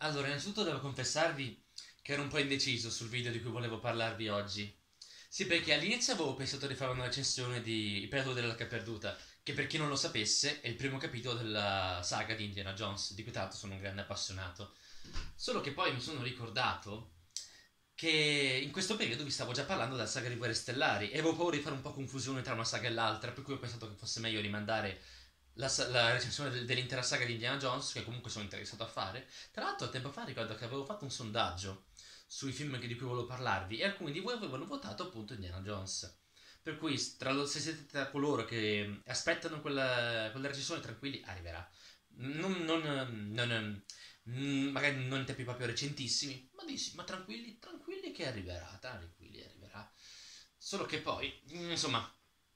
Allora, innanzitutto devo confessarvi che ero un po' indeciso sul video di cui volevo parlarvi oggi. Sì, perché all'inizio avevo pensato di fare una recensione di Il Periodo dell'Arca Perduta, che per chi non lo sapesse è il primo capitolo della saga di Indiana Jones, di cui tra l'altro sono un grande appassionato. Solo che poi mi sono ricordato che in questo periodo vi stavo già parlando della saga di Guerre Stellari e avevo paura di fare un po' confusione tra una saga e l'altra, per cui ho pensato che fosse meglio rimandare la recensione dell'intera saga di Indiana Jones, che comunque sono interessato a fare. Tra l'altro, tempo fa ricordo che avevo fatto un sondaggio sui film di cui volevo parlarvi e alcuni di voi avevano votato appunto Indiana Jones. Per cui, se siete tra coloro che aspettano quella recensione, tranquilli, arriverà. Magari non in tempi proprio recentissimi, ma dici, ma tranquilli, tranquilli che arriverà, tranquilli, arriverà. Solo che poi, insomma,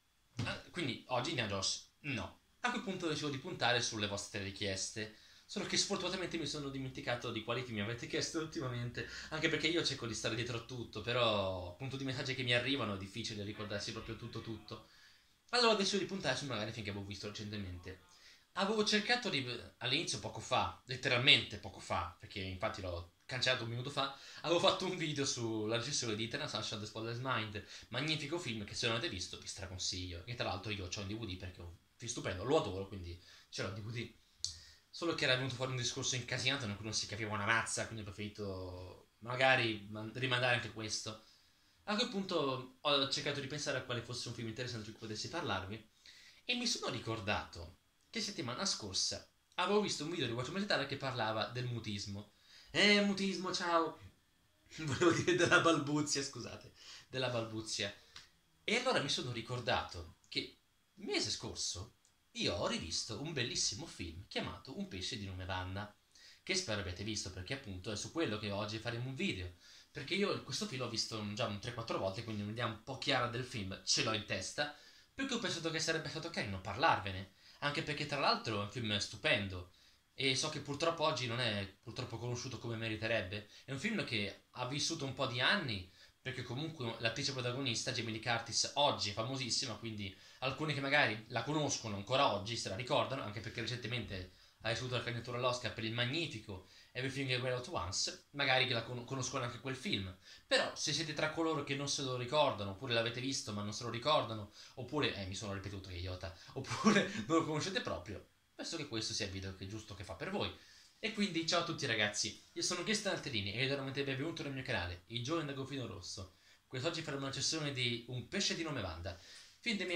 quindi oggi Indiana Jones no. A quel punto decido di puntare sulle vostre richieste. Solo che sfortunatamente mi sono dimenticato di quali mi avete chiesto ultimamente. Anche perché io cerco di stare dietro a tutto, però appunto di messaggi che mi arrivano è difficile ricordarsi proprio tutto. Allora ho deciso di puntare su magari finché avevo visto recentemente. Avevo cercato di all'inizio poco fa, letteralmente poco fa, perché infatti l'ho cancellato un minuto fa, avevo fatto un video sulla recensione di Eternal Sunshine of the Spotless Mind, magnifico film che se non avete visto vi straconsiglio. E tra l'altro io ho in DVD perché è un film stupendo, lo adoro, quindi ce l'ho in DVD. Solo che era venuto fuori un discorso incasinato in cui non si capiva una mazza, quindi ho preferito magari rimandare anche questo. A quel punto ho cercato di pensare a quale fosse un film interessante di cui potessi parlarvi e mi sono ricordato che settimana scorsa avevo visto un video di Watch Metal che parlava del mutismo. Mutismo, ciao! Volevo dire della balbuzia, scusate, della balbuzia. E allora mi sono ricordato che il mese scorso io ho rivisto un bellissimo film chiamato Un pesce di nome Vanna, che spero abbiate visto perché appunto è su quello che oggi faremo un video. Perché io questo film l'ho visto già un 3-4 volte, quindi un'idea un po' chiara del film ce l'ho in testa, perché ho pensato che sarebbe stato carino parlarvene, anche perché tra l'altro è un film stupendo e so che purtroppo oggi non è purtroppo conosciuto come meriterebbe. È un film che ha vissuto un po' di anni, perché comunque l'attrice protagonista, Jamie Lee Curtis, oggi è famosissima, quindi alcuni che magari la conoscono ancora oggi se la ricordano, anche perché recentemente ha ricevuto la candidatura all'Oscar per il magnifico Everything Everywhere All at Once, magari che la conoscono anche quel film. Però se siete tra coloro che non se lo ricordano, oppure l'avete visto ma non se lo ricordano, oppure, mi sono ripetuto che idiota, oppure non lo conoscete proprio, penso che questo sia il video che è giusto che fa per voi. E quindi ciao a tutti ragazzi, io sono Cristian Alterini e veramente benvenuto nel mio canale, I Giorni da Confino Rosso. Quest'oggi faremo una sessione di Un pesce di nome Wanda, film del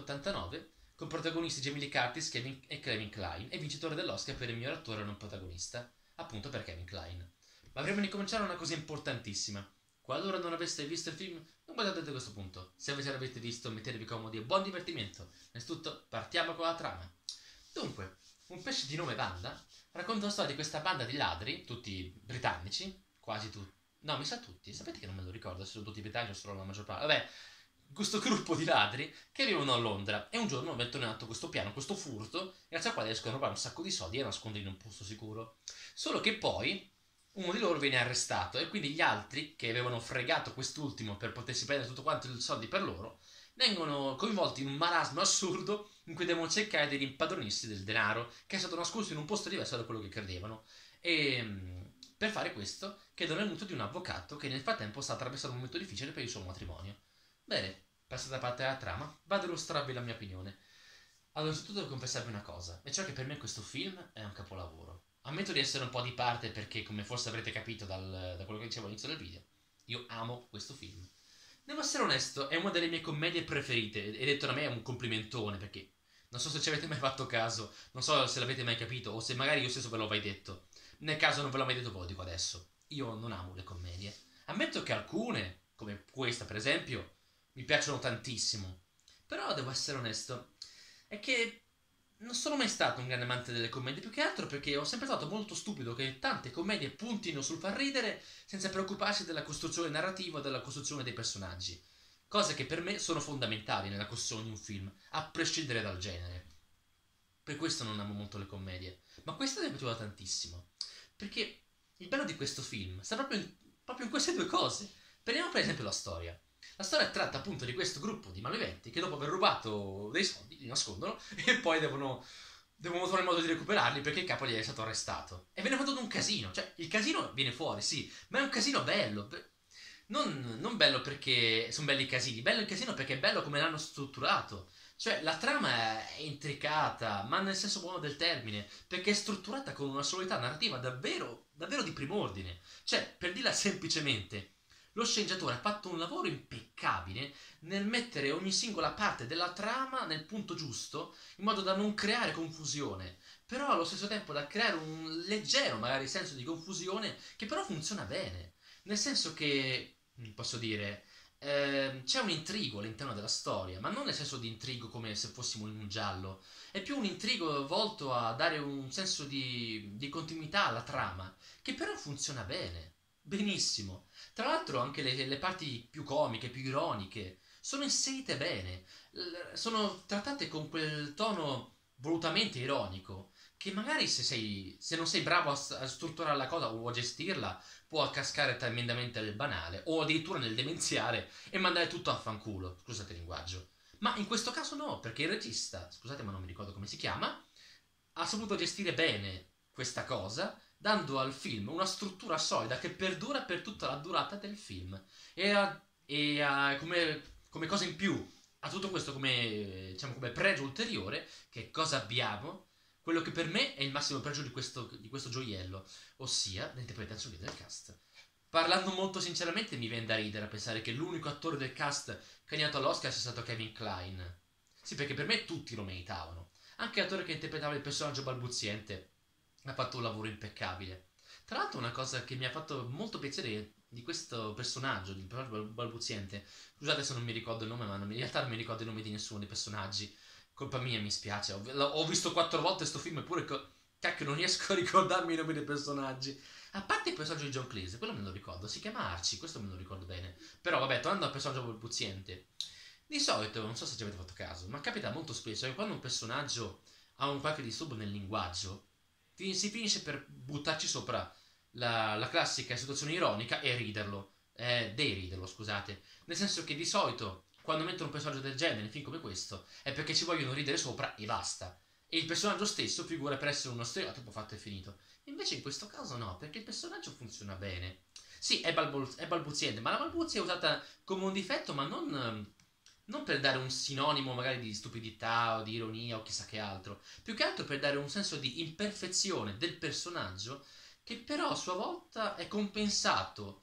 1989, con protagonisti Jamie Lee Curtis e Kevin Kline, e vincitore dell'Oscar per il miglior attore non protagonista, appunto per Kevin Kline. Ma prima di cominciare una cosa importantissima. Qualora non aveste visto il film, non guardate a questo punto. Se invece l'avete visto, mettetevi comodi e buon divertimento. Innanzitutto, partiamo con la trama. Dunque, Un pesce di nome Wanda racconta la storia di questa banda di ladri, tutti britannici, quasi tutti. No, mi sa tutti. Sapete che non me lo ricordo se sono tutti britannici o solo la maggior parte. Vabbè, questo gruppo di ladri che vivono a Londra e un giorno mettono in atto questo piano, questo furto, grazie al quale riescono a rubare un sacco di soldi e a nasconderli in un posto sicuro. Solo che poi uno di loro viene arrestato e quindi gli altri, che avevano fregato quest'ultimo per potersi prendere tutto quanto i soldi per loro, vengono coinvolti in un marasma assurdo in cui devono cercare di rimpadronirsi del denaro che è stato nascosto in un posto diverso da quello che credevano. E per fare questo chiedono l'aiuto di un avvocato che nel frattempo sta attraversando un momento difficile per il suo matrimonio. Bene, passata da parte della trama, vado ad illustrarvi la mia opinione. Allora, innanzitutto devo confessarvi una cosa, e cioè che per me questo film è un capolavoro. Ammetto di essere un po' di parte perché, come forse avrete capito da quello che dicevo all'inizio del video, io amo questo film. Devo essere onesto, è una delle mie commedie preferite, e detto da me è un complimentone, perché non so se ci avete mai fatto caso, non so se l'avete mai capito, o se magari io stesso ve l'ho mai detto. Nel caso non ve l'ho mai detto, ve lo dico adesso. Io non amo le commedie. Ammetto che alcune, come questa per esempio, mi piacciono tantissimo. Però devo essere onesto, è che non sono mai stato un grande amante delle commedie, più che altro perché ho sempre trovato molto stupido che tante commedie puntino sul far ridere senza preoccuparsi della costruzione narrativa o della costruzione dei personaggi. Cose che per me sono fondamentali nella costruzione di un film, a prescindere dal genere. Per questo non amo molto le commedie. Ma questa mi è piaciuta tantissimo. Perché il bello di questo film sta proprio in queste due cose. Prendiamo per esempio la storia. La storia tratta appunto di questo gruppo di malviventi che dopo aver rubato dei soldi li nascondono e poi devono trovare il modo di recuperarli perché il capo gli è stato arrestato. E viene fatto un casino, cioè il casino viene fuori, sì, ma è un casino bello. Non bello perché sono belli i casini, bello il casino perché è bello come l'hanno strutturato. Cioè, la trama è intricata, ma nel senso buono del termine, perché è strutturata con una solidità narrativa davvero, davvero di prim'ordine. Cioè, per dirla semplicemente, lo sceneggiatore ha fatto un lavoro impeccabile nel mettere ogni singola parte della trama nel punto giusto, in modo da non creare confusione, però allo stesso tempo da creare un leggero, magari, senso di confusione che però funziona bene. Nel senso che, posso dire, c'è un intrigo all'interno della storia, ma non nel senso di intrigo come se fossimo in un giallo, è più un intrigo volto a dare un senso di continuità alla trama, che però funziona bene, benissimo. Tra l'altro anche le parti più comiche, più ironiche, sono inserite bene, sono trattate con quel tono volutamente ironico, che magari se non sei bravo a strutturare la cosa o a gestirla, può cascare tremendamente nel banale o addirittura nel demenziale e mandare tutto a fanculo, scusate il linguaggio. Ma in questo caso no, perché il regista, scusate ma non mi ricordo come si chiama, ha saputo gestire bene questa cosa, dando al film una struttura solida che perdura per tutta la durata del film. Come cosa in più, a tutto questo come, diciamo, come pregio ulteriore, che cosa abbiamo? Quello che per me è il massimo pregio di questo gioiello, ossia l'interpretazione del cast. Parlando molto sinceramente, mi viene da ridere a pensare che l'unico attore del cast candidato all'Oscar sia stato Kevin Kline. Sì, perché per me tutti lo meritavano. Anche l'attore che interpretava il personaggio balbuziente ha fatto un lavoro impeccabile. Tra l'altro, una cosa che mi ha fatto molto piacere di questo personaggio, di personaggio balbuziente, scusate se non mi ricordo il nome, ma in realtà non mi ricordo i nomi di nessuno dei personaggi. Colpa mia, mi spiace. Ho visto 4 volte sto film, eppure cacchio, non riesco a ricordarmi i nomi dei personaggi. A parte il personaggio di John Cleese, quello me lo ricordo, si chiama Archie, questo me lo ricordo bene. Però vabbè, tornando al personaggio balbuziente, di solito, non so se ci avete fatto caso, ma capita molto spesso che quando un personaggio ha un qualche disturbo nel linguaggio, si finisce per buttarci sopra la classica situazione ironica e riderlo. Deriderlo, scusate. Nel senso che di solito, quando mettono un personaggio del genere in film come questo, è perché ci vogliono ridere sopra e basta. E il personaggio stesso figura per essere uno stereotipo fatto e finito. Invece in questo caso no, perché il personaggio funziona bene. Sì, è balbuziente, ma la balbuzia è usata come un difetto, ma non per dare un sinonimo magari di stupidità o di ironia o chissà che altro. Più che altro per dare un senso di imperfezione del personaggio che però a sua volta è compensato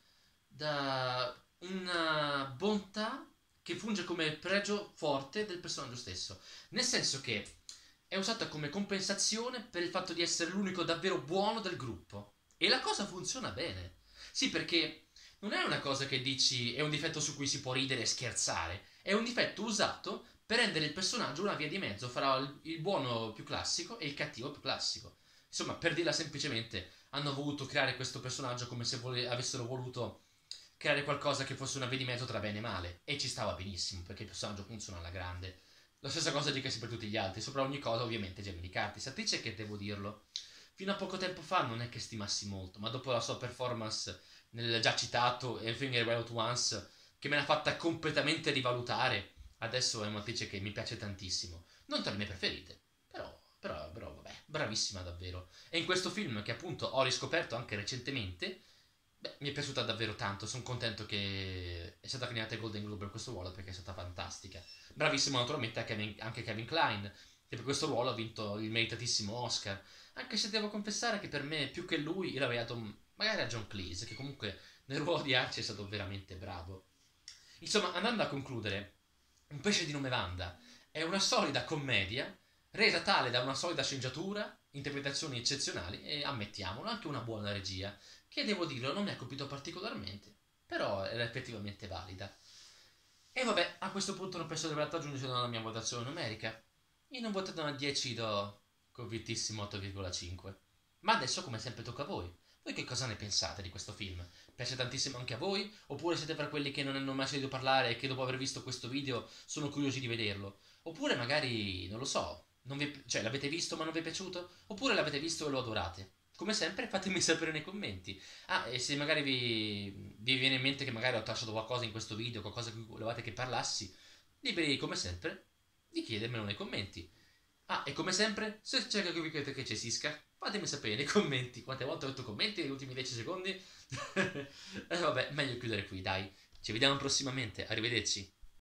da una bontà che funge come pregio forte del personaggio stesso. Nel senso che è usata come compensazione per il fatto di essere l'unico davvero buono del gruppo. E la cosa funziona bene. Sì, perché non è una cosa che dici è un difetto su cui si può ridere e scherzare. È un difetto usato per rendere il personaggio una via di mezzo fra il buono più classico e il cattivo più classico. Insomma, per dirla semplicemente, hanno voluto creare questo personaggio come se avessero voluto creare qualcosa che fosse una via di mezzo tra bene e male. E ci stava benissimo, perché il personaggio funziona alla grande. La stessa cosa dicasi per tutti gli altri. Sopra ogni cosa, ovviamente, Jamie Lee Curtis. Attrice che, devo dirlo, fino a poco tempo fa non è che stimassi molto, ma dopo la sua performance nel già citato Everything All At Once, che me l'ha fatta completamente rivalutare, adesso è un'attrice che mi piace tantissimo. Non tra le mie preferite, però vabbè, bravissima davvero. E in questo film, che appunto ho riscoperto anche recentemente, beh, mi è piaciuta davvero tanto. Sono contento che è stata candidata ai Golden Globe per questo ruolo perché è stata fantastica. Bravissimo naturalmente anche Kevin Kline, che per questo ruolo ha vinto il meritatissimo Oscar. Anche se devo confessare che per me, più che lui, io l'avrei dato magari a John Cleese, che comunque nel ruolo di Archie è stato veramente bravo. Insomma, andando a concludere, Un pesce di nome Wanda è una solida commedia, resa tale da una solida sceneggiatura, interpretazioni eccezionali e, ammettiamolo, anche una buona regia, che devo dirlo non mi ha colpito particolarmente, però era effettivamente valida. E vabbè, a questo punto non penso di aver aggiungere la mia votazione numerica. In un voto da 10 do convintissimo 8,5. Ma adesso come sempre tocca a voi. Voi che cosa ne pensate di questo film? Piace tantissimo anche a voi? Oppure siete fra quelli che non hanno mai sentito parlare e che dopo aver visto questo video sono curiosi di vederlo? Oppure magari, non lo so, cioè l'avete visto ma non vi è piaciuto? Oppure l'avete visto e lo adorate? Come sempre fatemi sapere nei commenti. Ah, e se magari vi viene in mente che magari ho trasciato qualcosa in questo video, qualcosa di cui volevate che parlassi, liberi come sempre di chiedermelo nei commenti. Ah, e come sempre, se c'è qualcosa che vi chiedete che ci sisca, Fatemi sapere nei commenti quante volte ho detto commenti negli ultimi 10 secondi. E vabbè, meglio chiudere qui, dai. Ci vediamo prossimamente, arrivederci.